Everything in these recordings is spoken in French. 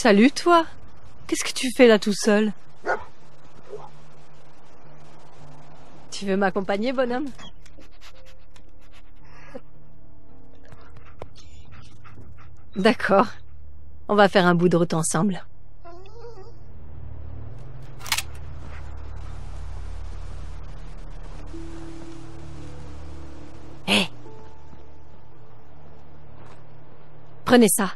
Salut, toi. Qu'est-ce que tu fais là tout seul? Tu veux m'accompagner, bonhomme? D'accord. On va faire un bout de route ensemble. Hé! Prenez ça.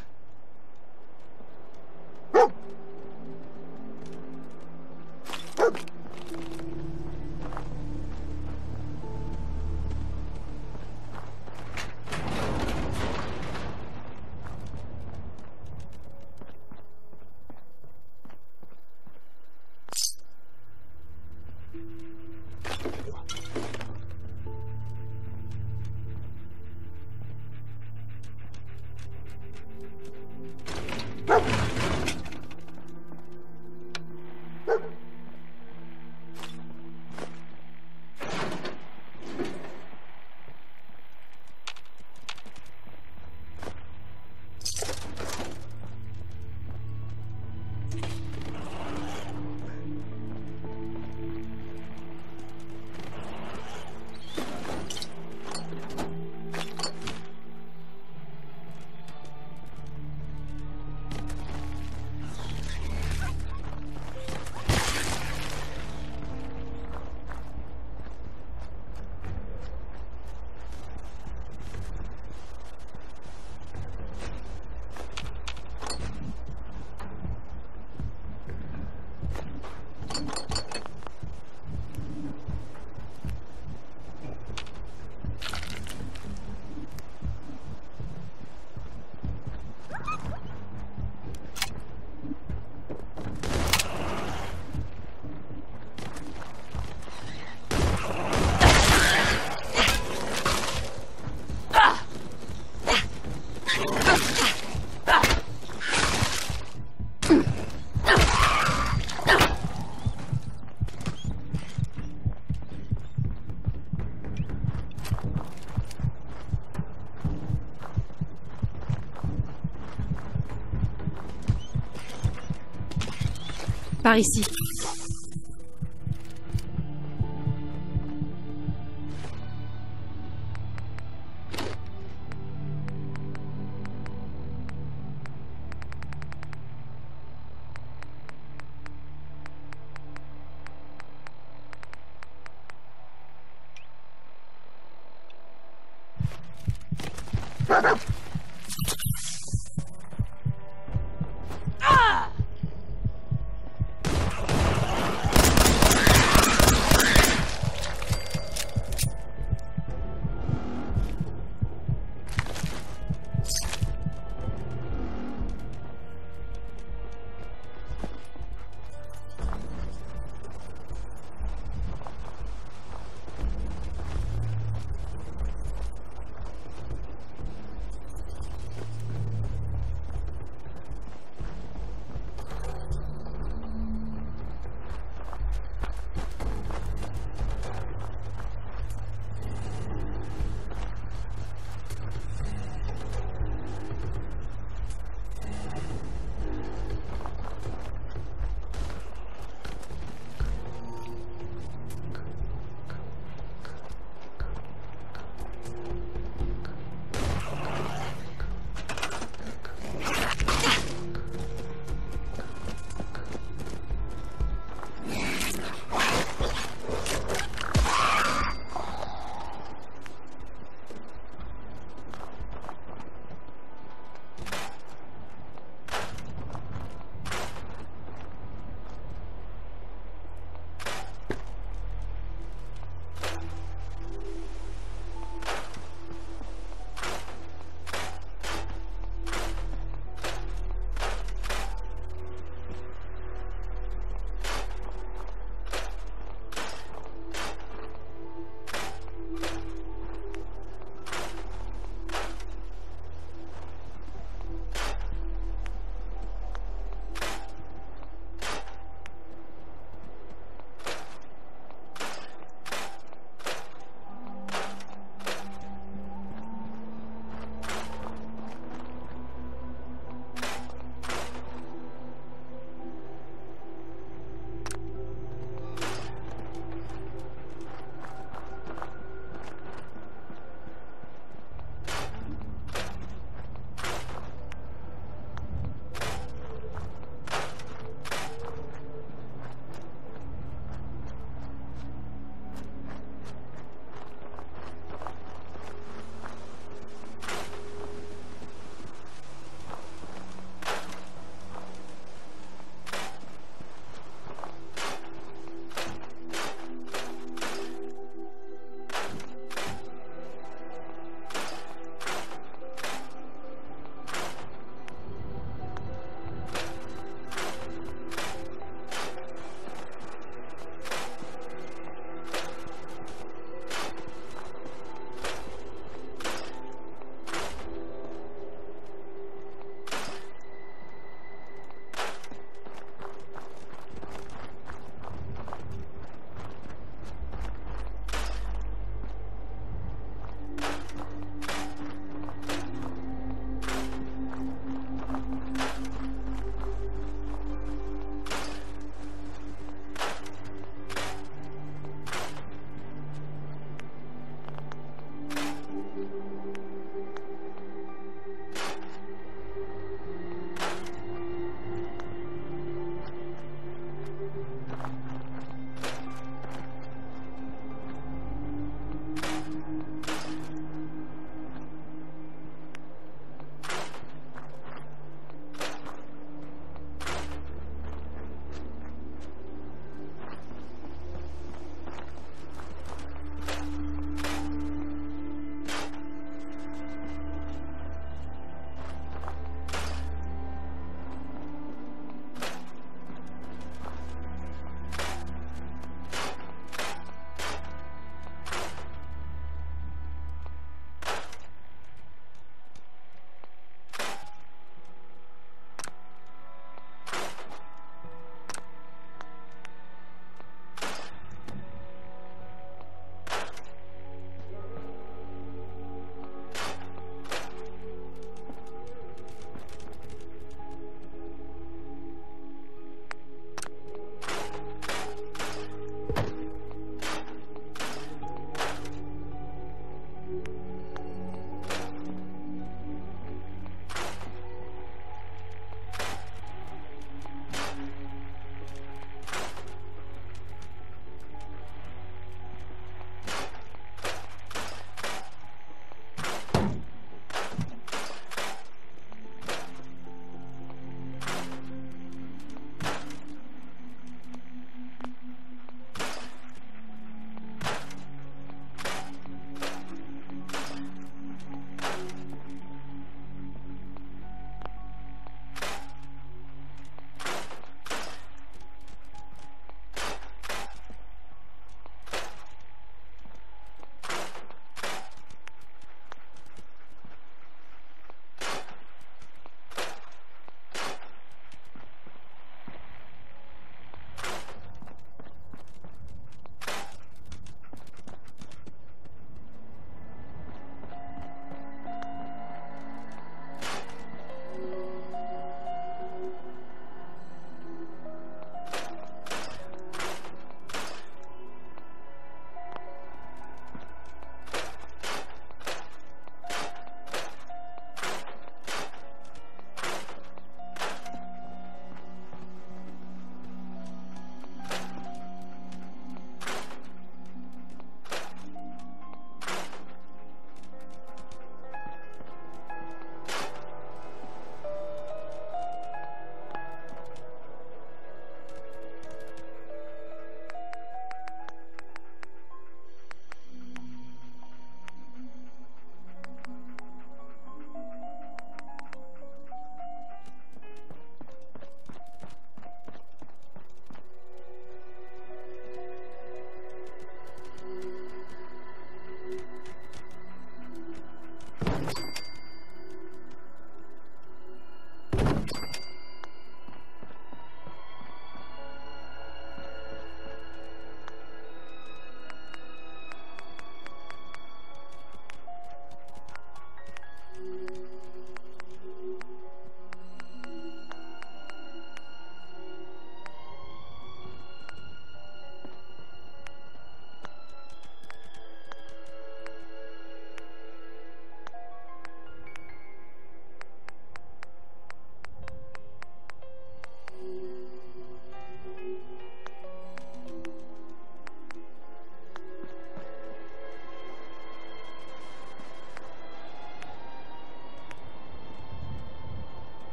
Par ici.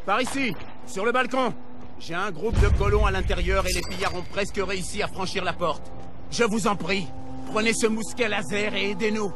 Par ici, sur le balcon. J'ai un groupe de colons à l'intérieur et les pillards ont presque réussi à franchir la porte. Je vous en prie, prenez ce mousquet laser et aidez-nous.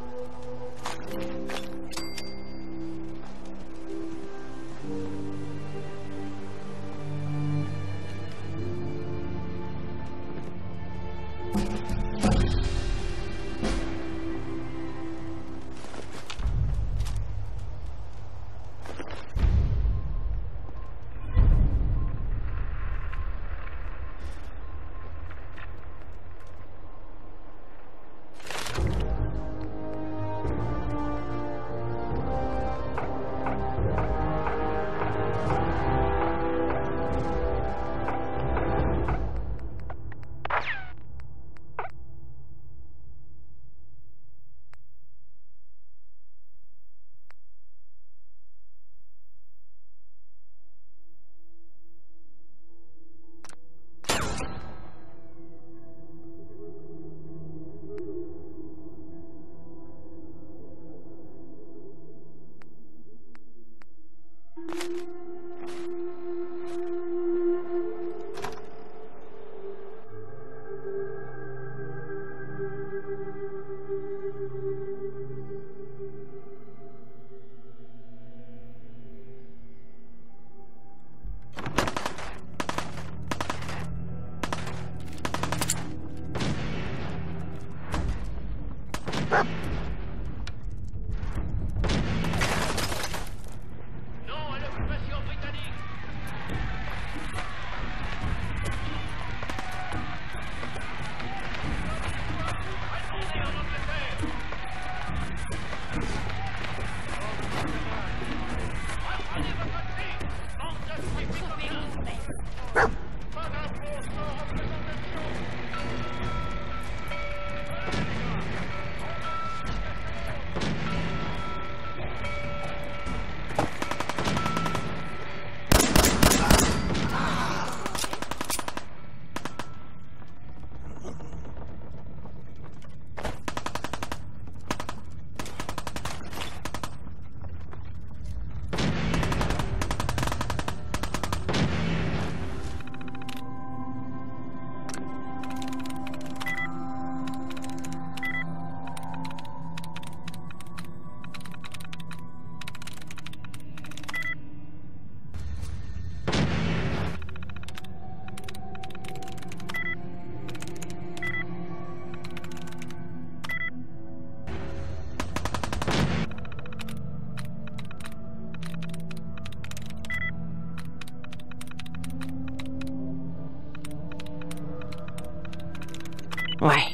Ouais.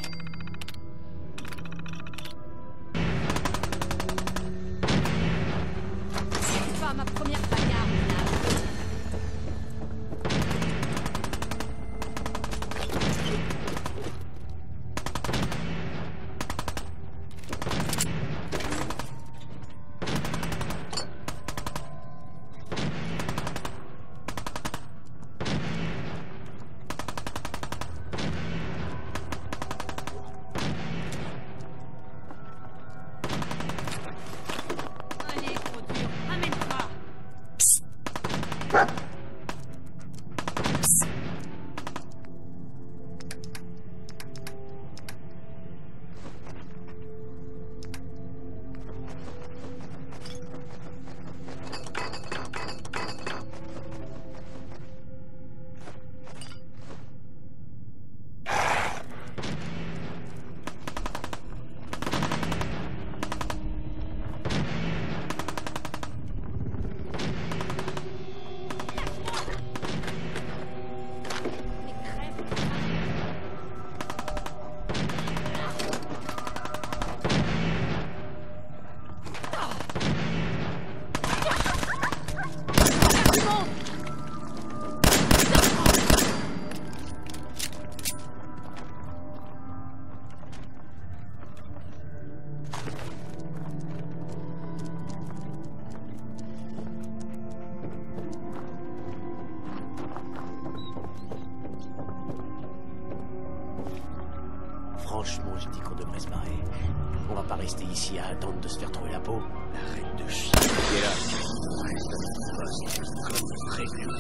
C'est pas ma première bagarre, Nab. Allez, trop dur, ramène-toi. Franchement, j'ai dit qu'on devrait se barrer. On va pas rester ici à attendre de se faire trouver la peau. Arrête de chier. Et là, reste à notre poste, comme prévu.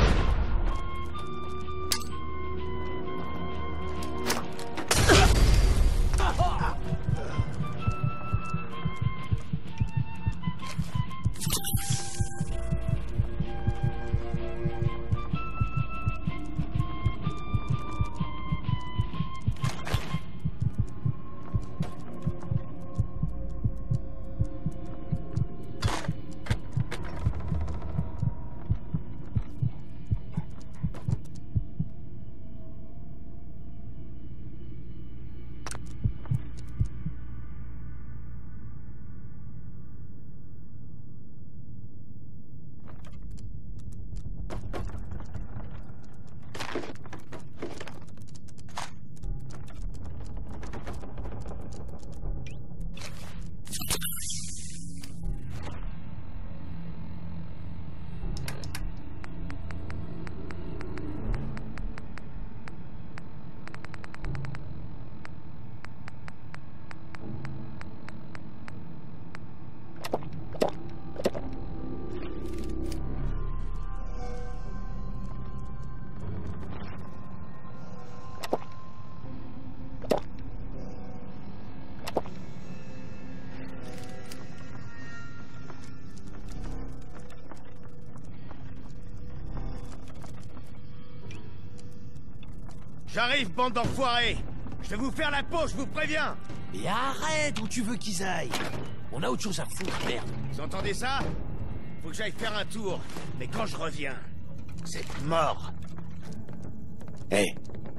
J'arrive, bande d'enfoirés! Je vais vous faire la peau, je vous préviens! Et arrête, où tu veux qu'ils aillent? On a autre chose à foutre, merde. Vous entendez ça? Faut que j'aille faire un tour. Mais quand je reviens, vous êtes morts. Hé,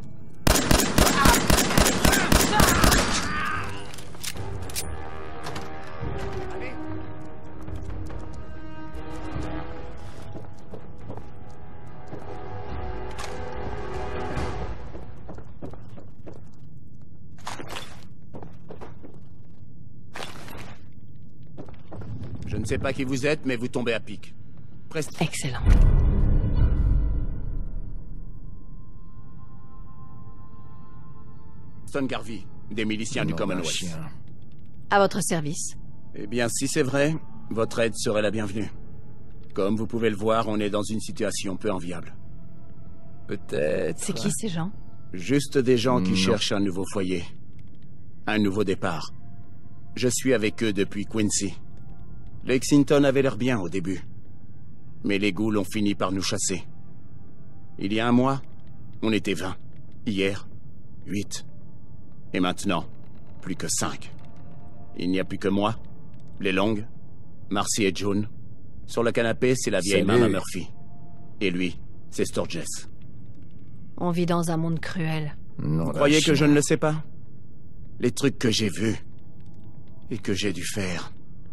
Allez. Je ne sais pas qui vous êtes, mais vous tombez à pic. Presque. Excellent. Stone Garvey, des miliciens du Commonwealth. À votre service. Eh bien, si c'est vrai, votre aide serait la bienvenue. Comme vous pouvez le voir, on est dans une situation peu enviable. Peut-être... C'est qui ces gens? Juste des gens qui Non. cherchent un nouveau foyer. Un nouveau départ. Je suis avec eux depuis Quincy. Lexington avait l'air bien au début. Mais les ghouls ont fini par nous chasser. Il y a un mois, on était 20. Hier, 8. Et maintenant, plus que 5. Il n'y a plus que moi, les Longues, Marcy et June. Sur le canapé, c'est la vieille Salut. Mama Murphy. Et lui, c'est Sturgess. On vit dans un monde cruel. Non, Vous croyez que je ne le sais pas? Les trucs que j'ai vus. Et que j'ai dû faire.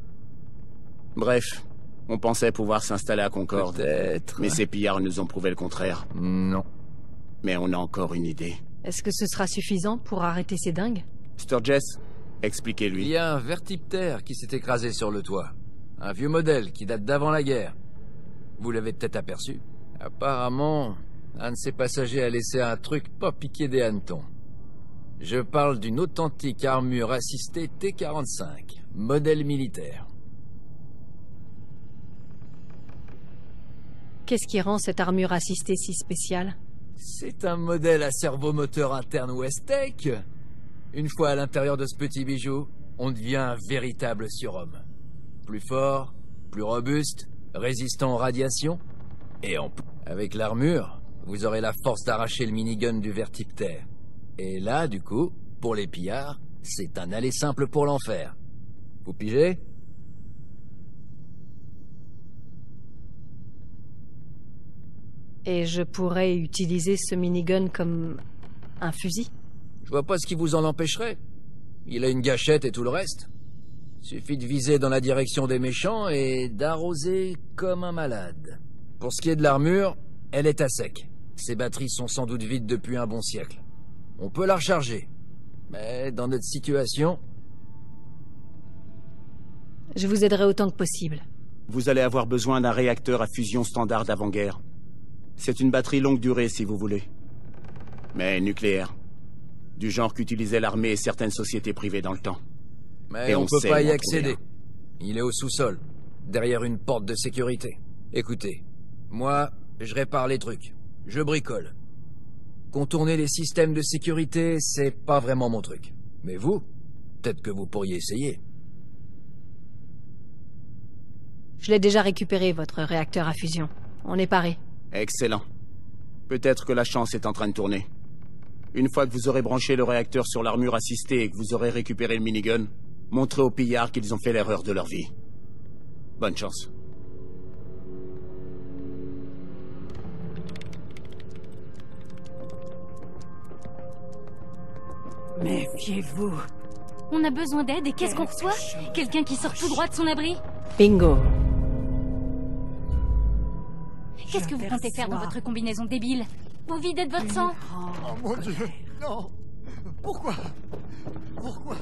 Bref, on pensait pouvoir s'installer à Concorde. Peut-être... Mais ces pillards nous ont prouvé le contraire. Non. Mais on a encore une idée. Est-ce que ce sera suffisant pour arrêter ces dingues? Sturgess, Il expliquez-lui. y a un vertiptère qui s'est écrasé sur le toit. Un vieux modèle qui date d'avant la guerre. Vous l'avez peut-être aperçu. Apparemment, un de ses passagers a laissé un truc pas piqué des hannetons. Je parle d'une authentique armure assistée T-45, modèle militaire. Qu'est-ce qui rend cette armure assistée si spéciale? C'est un modèle à servomoteur interne Westech. Une fois à l'intérieur de ce petit bijou, on devient un véritable surhomme. Plus fort, plus robuste, résistant aux radiations. Et en plus, avec l'armure, vous aurez la force d'arracher le minigun du vertiptère. Et là, du coup, pour les pillards, c'est un aller simple pour l'enfer. Vous pigez? Et je pourrais utiliser ce minigun comme un fusil? Je vois pas ce qui vous en empêcherait. Il a une gâchette et tout le reste. Suffit de viser dans la direction des méchants et d'arroser comme un malade. Pour ce qui est de l'armure, elle est à sec. Ses batteries sont sans doute vides depuis un bon siècle. On peut la recharger. Mais dans notre situation... Je vous aiderai autant que possible. Vous allez avoir besoin d'un réacteur à fusion standard d'avant-guerre. C'est une batterie longue durée, si vous voulez. Mais nucléaire. Du genre qu'utilisaient l'armée et certaines sociétés privées dans le temps. Mais Et on on peut sait pas où y en trouver accéder. Il est au sous-sol, derrière une porte de sécurité. Écoutez, moi, je répare les trucs. Je bricole. Contourner les systèmes de sécurité, c'est pas vraiment mon truc. Mais vous, peut-être que vous pourriez essayer. Je l'ai déjà récupéré, votre réacteur à fusion. On est paré. Excellent. Peut-être que la chance est en train de tourner. Une fois que vous aurez branché le réacteur sur l'armure assistée et que vous aurez récupéré le minigun, montrez aux pillards qu'ils ont fait l'erreur de leur vie. Bonne chance. Méfiez-vous. On a besoin d'aide et qu'est-ce qu'on reçoit? Quelqu'un qui sort tout droit de son abri? Bingo. Qu'est-ce que vous comptez faire dans votre combinaison débile? Vous videz de votre sang? Oh mon Dieu, non. Pourquoi? Pourquoi?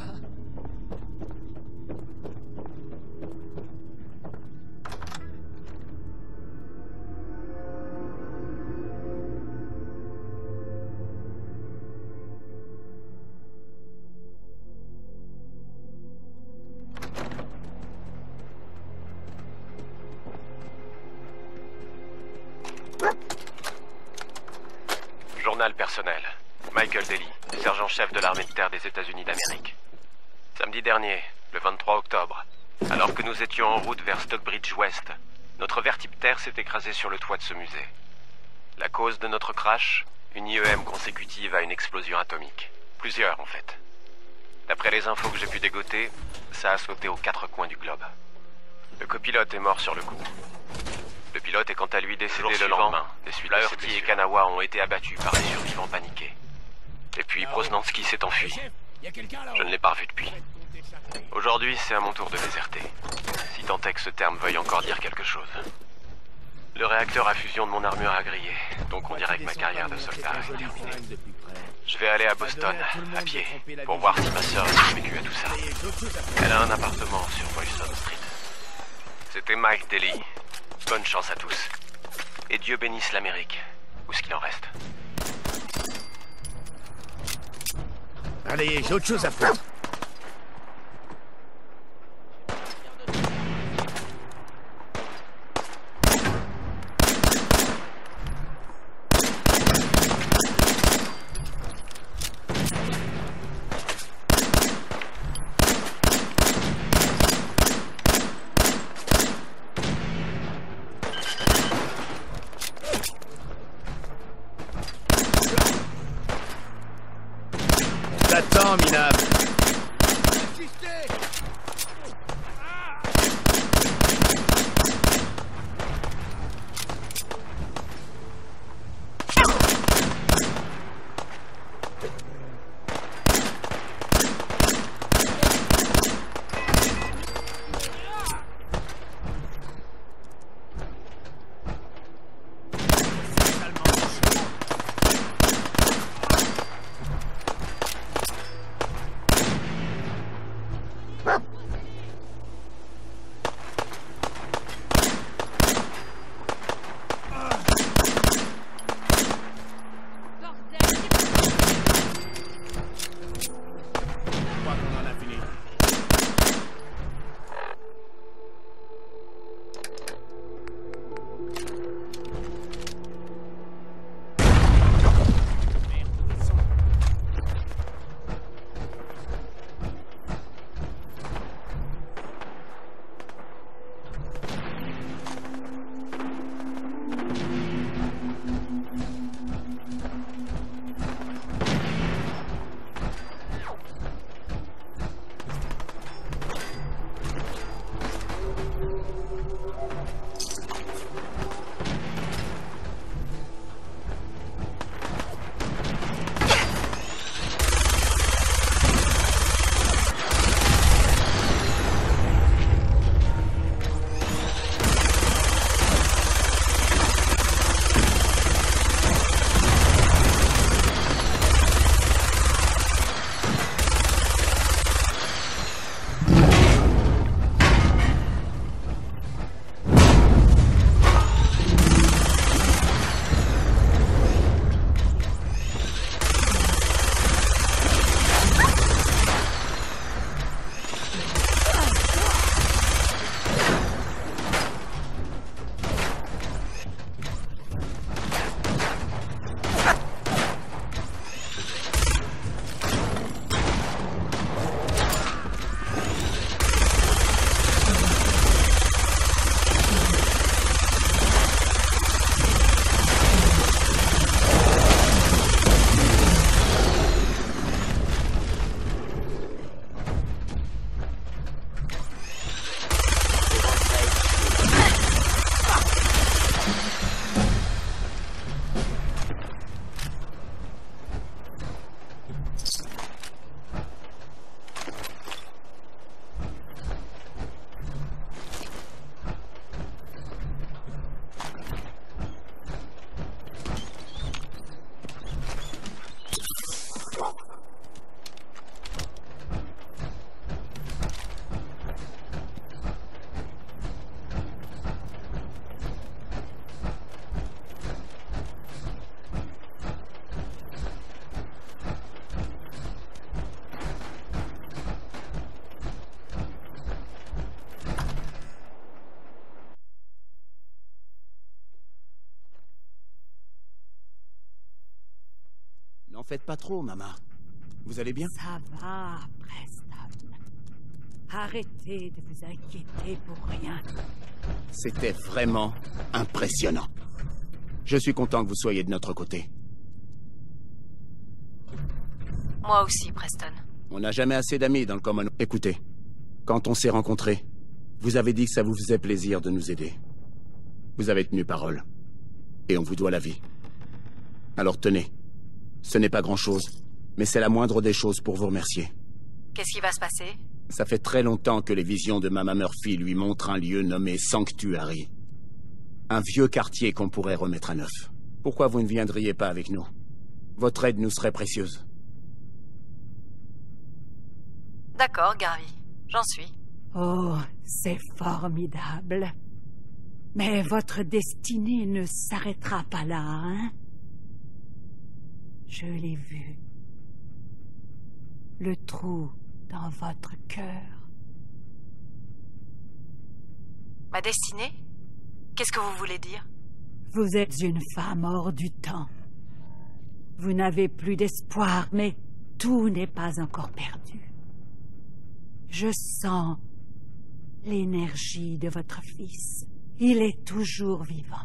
Journal personnel. Michael Daly, sergent-chef de l'armée de terre des États-Unis d'Amérique. Samedi dernier, le 23 octobre, alors que nous étions en route vers Stockbridge West, notre vertiptère s'est écrasé sur le toit de ce musée. La cause de notre crash, une IEM consécutive à une explosion atomique. Plusieurs, en fait. D'après les infos que j'ai pu dégoter, ça a sauté aux 4 coins du globe. Le copilote est mort sur le coup. Le pilote est quant à lui décédé le lendemain. Flaherty et Kanawa ont été abattus par des survivants paniqués. Et puis Prosnansky s'est enfui. Je ne l'ai pas revu depuis. Aujourd'hui, c'est à mon tour de déserter. Si tant est que ce terme veuille encore dire quelque chose. Le réacteur à fusion de mon armure a grillé, donc on dirait que ma carrière de soldat est terminée. Je vais aller à Boston, à pied, pour voir si ma sœur a survécu à tout ça. Elle a un appartement sur Boylston Street. C'était Mike Daly. Bonne chance à tous. Et Dieu bénisse l'Amérique, ou ce qu'il en reste. Allez, j'ai autre chose à foutre. T'attends, minable. faites pas trop, maman. Vous allez bien? Ça va, Preston. Arrêtez de vous inquiéter pour rien. C'était vraiment impressionnant. Je suis content que vous soyez de notre côté. Moi aussi, Preston. On n'a jamais assez d'amis dans le Commonwealth. Écoutez, quand on s'est rencontrés, vous avez dit que ça vous faisait plaisir de nous aider. Vous avez tenu parole. Et on vous doit la vie. Alors tenez. Ce n'est pas grand-chose, mais c'est la moindre des choses pour vous remercier. Qu'est-ce qui va se passer? Ça fait très longtemps que les visions de Mama Murphy lui montrent un lieu nommé Sanctuary. Un vieux quartier qu'on pourrait remettre à neuf. Pourquoi vous ne viendriez pas avec nous? Votre aide nous serait précieuse. D'accord, Garvey. J'en suis. Oh, c'est formidable. Mais votre destinée ne s'arrêtera pas là, hein? Je l'ai vu. Le trou dans votre cœur. Ma destinée? Qu'est-ce que vous voulez dire? Vous êtes une femme hors du temps. Vous n'avez plus d'espoir, mais tout n'est pas encore perdu. Je sens l'énergie de votre fils. Il est toujours vivant.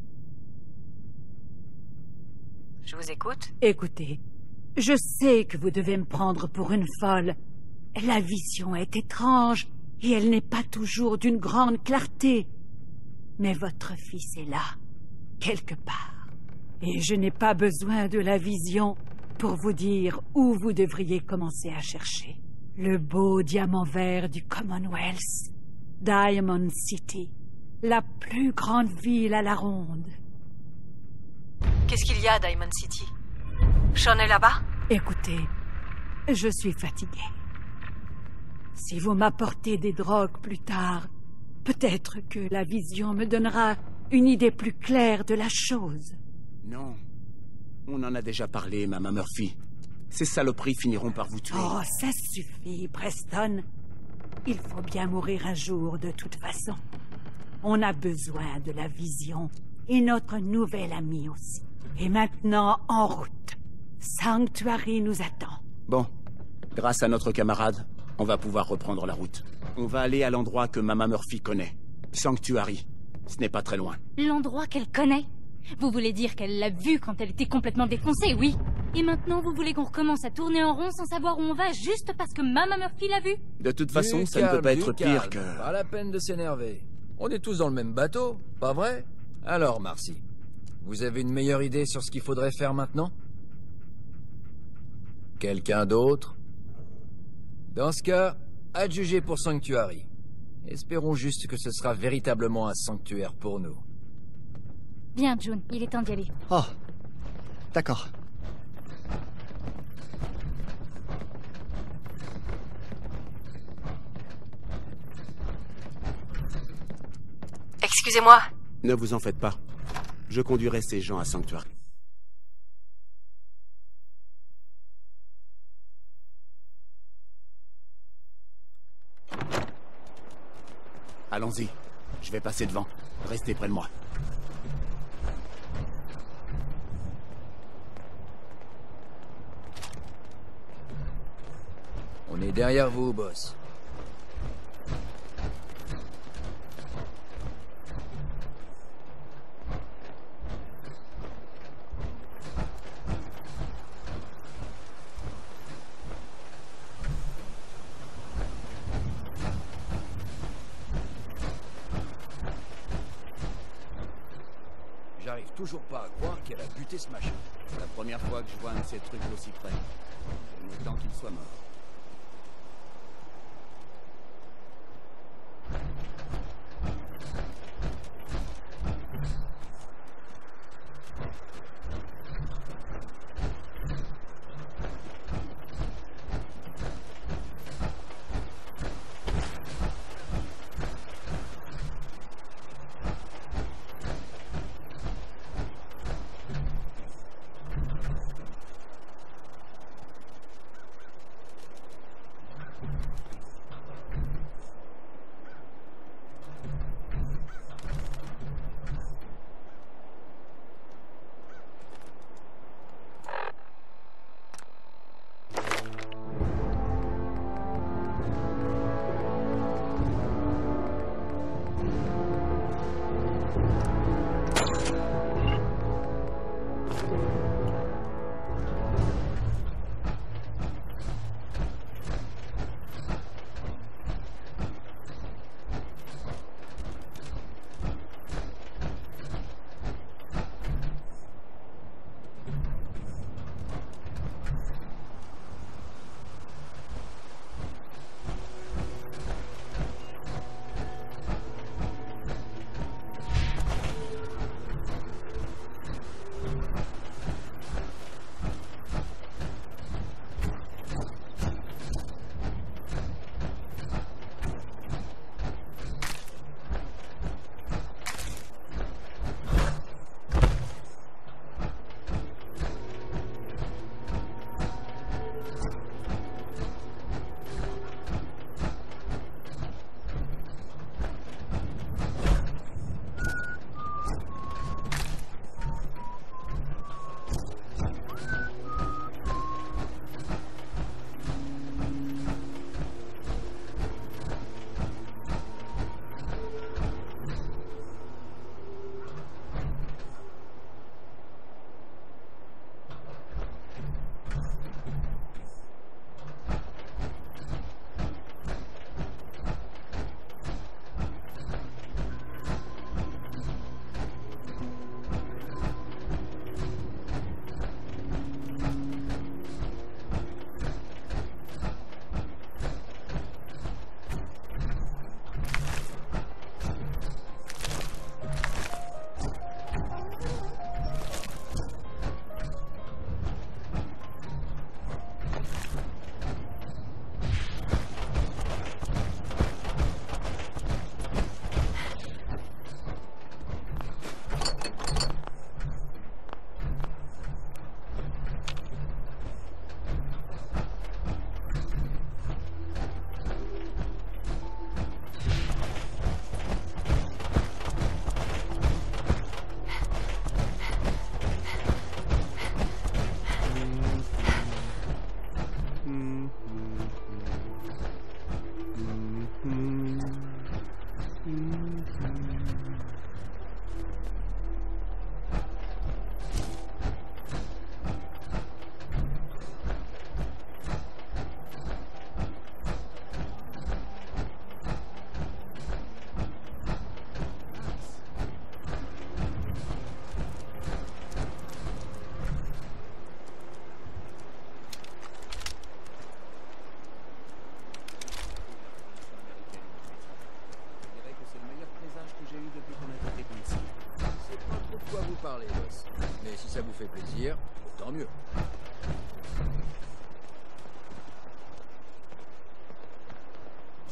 Je vous écoute. Écoutez, je sais que vous devez me prendre pour une folle. La vision est étrange et elle n'est pas toujours d'une grande clarté. Mais votre fils est là, quelque part. Et je n'ai pas besoin de la vision pour vous dire où vous devriez commencer à chercher. Le beau diamant vert du Commonwealth, Diamond City, la plus grande ville à la ronde. Qu'est-ce qu'il y a, Diamond City? Sean est là-bas? Écoutez, je suis fatigué. Si vous m'apportez des drogues plus tard, peut-être que la vision me donnera une idée plus claire de la chose. Non. On en a déjà parlé, Mama Murphy. Ces saloperies finiront par vous tuer. Oh, ça suffit, Preston. Il faut bien mourir un jour, de toute façon. On a besoin de la vision, et notre nouvel ami aussi. Et maintenant, en route. Sanctuary nous attend. Bon, grâce à notre camarade, on va pouvoir reprendre la route. On va aller à l'endroit que Mama Murphy connaît. Sanctuary. Ce n'est pas très loin. L'endroit qu'elle connaît? Vous voulez dire qu'elle l'a vu quand elle était complètement défoncée, oui? Et maintenant, vous voulez qu'on recommence à tourner en rond sans savoir où on va juste parce que Mama Murphy l'a vu? De toute façon, ça ne peut pas être pire que... Pas la peine de s'énerver. On est tous dans le même bateau, pas vrai? Alors, Marcy, vous avez une meilleure idée sur ce qu'il faudrait faire maintenant? Quelqu'un d'autre? Dans ce cas, adjugé pour Sanctuary. Espérons juste que ce sera véritablement un sanctuaire pour nous. Bien, June, il est temps d'y aller. Oh, d'accord. Excusez-moi. Ne vous en faites pas. Je conduirai ces gens à Sanctuary. Allons-y. Je vais passer devant. Restez près de moi. On est derrière vous, boss. J'arrive toujours pas à croire qu'elle a buté ce machin. C'est la première fois que je vois un de ces trucs aussi près. Il est temps qu'il soit mort.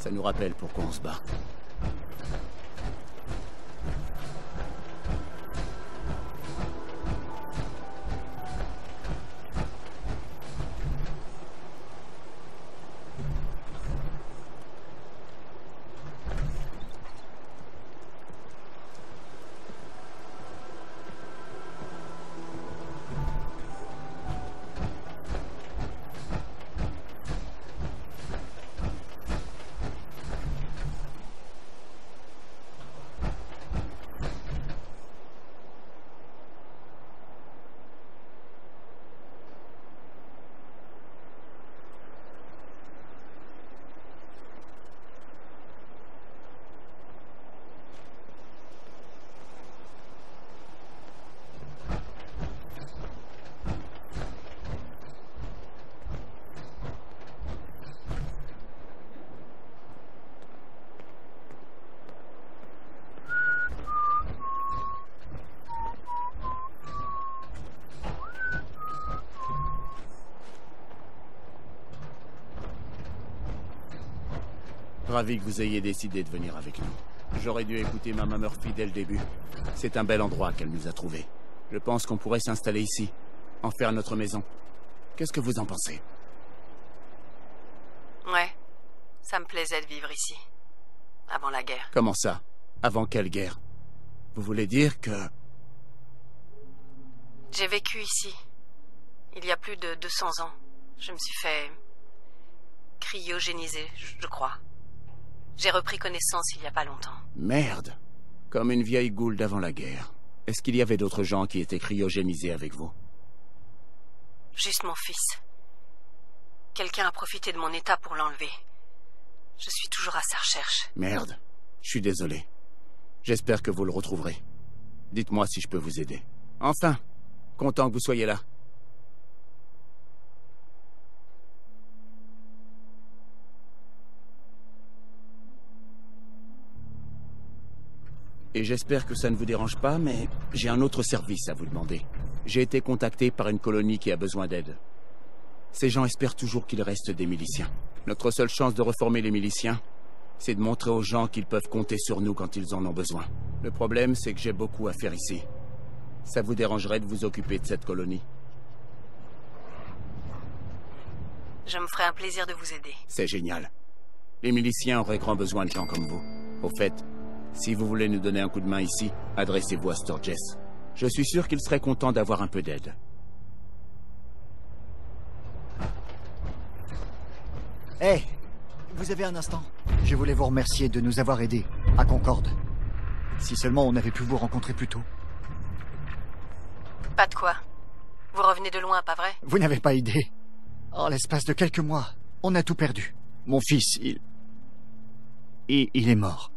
Ça nous rappelle pourquoi on se bat. Ravi que vous ayez décidé de venir avec nous. J'aurais dû écouter Mama Murphy dès le début. C'est un bel endroit qu'elle nous a trouvé. Je pense qu'on pourrait s'installer ici, en faire notre maison. Qu'est-ce que vous en pensez? Ouais, ça me plaisait de vivre ici. Avant la guerre. Comment ça? Avant quelle guerre? Vous voulez dire que... J'ai vécu ici. Il y a plus de 200 ans. Je me suis fait... cryogéniser, je crois. J'ai repris connaissance il y a pas longtemps. Merde. Comme une vieille goule d'avant la guerre. Est-ce qu'il y avait d'autres gens qui étaient cryogénisés avec vous? Juste mon fils. Quelqu'un a profité de mon état pour l'enlever. Je suis toujours à sa recherche. Merde. Je suis désolé. J'espère que vous le retrouverez. Dites-moi si je peux vous aider. Enfin, content que vous soyez là. Et j'espère que ça ne vous dérange pas, mais j'ai un autre service à vous demander. J'ai été contacté par une colonie qui a besoin d'aide. Ces gens espèrent toujours qu'il reste des miliciens. Notre seule chance de reformer les miliciens, c'est de montrer aux gens qu'ils peuvent compter sur nous quand ils en ont besoin. Le problème, c'est que j'ai beaucoup à faire ici. Ça vous dérangerait de vous occuper de cette colonie? Je me ferai un plaisir de vous aider. C'est génial. Les miliciens auraient grand besoin de gens comme vous. Au fait, si vous voulez nous donner un coup de main ici, adressez-vous à Sturgess. Je suis sûr qu'il serait content d'avoir un peu d'aide. Hey, vous avez un instant? Je voulais vous remercier de nous avoir aidés à Concorde. Si seulement on avait pu vous rencontrer plus tôt. Pas de quoi. Vous revenez de loin, pas vrai? Vous n'avez pas idée. En l'espace de quelques mois, on a tout perdu. Mon fils, il est mort.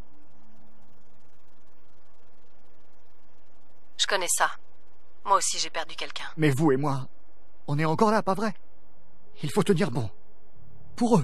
Je connais ça. Moi aussi, j'ai perdu quelqu'un. Mais vous et moi, on est encore là, pas vrai? Il faut tenir bon. Pour eux.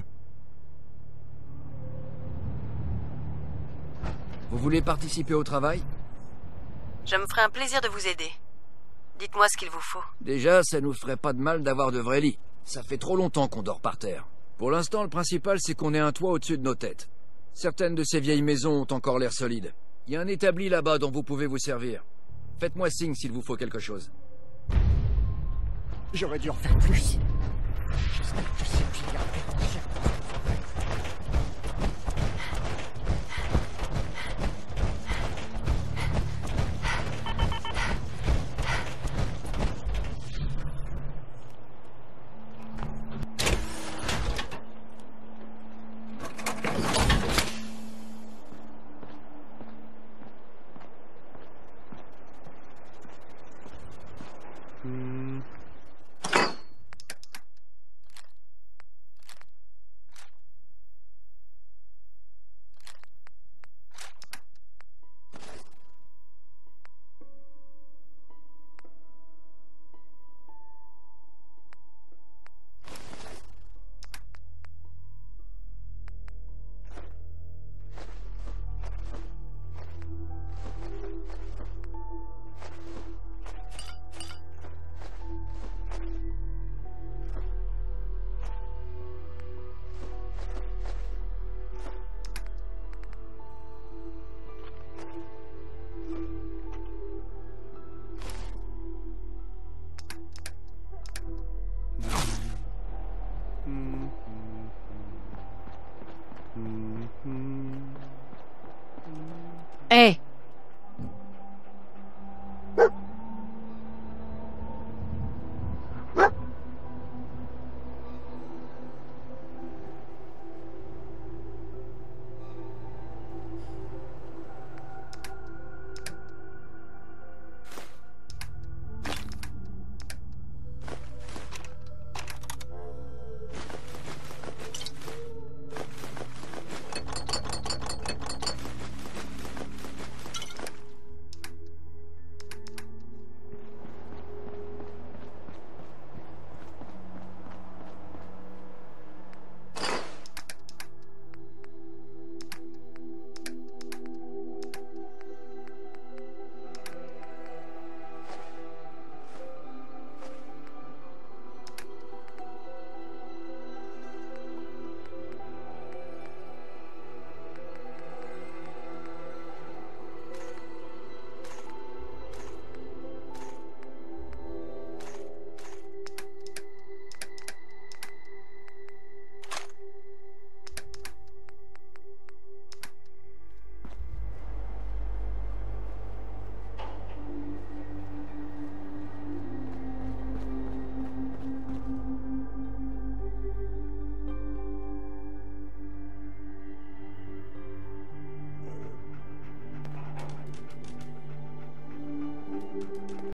Vous voulez participer au travail? Je me ferai un plaisir de vous aider. Dites-moi ce qu'il vous faut. Déjà, ça nous ferait pas de mal d'avoir de vrais lits. Ça fait trop longtemps qu'on dort par terre. Pour l'instant, le principal, c'est qu'on ait un toit au-dessus de nos têtes. Certaines de ces vieilles maisons ont encore l'air solides. Il y a un établi là-bas dont vous pouvez vous servir. Faites-moi signe s'il vous faut quelque chose. J'aurais dû en faire plus. J'espère que c'est bien. Hé,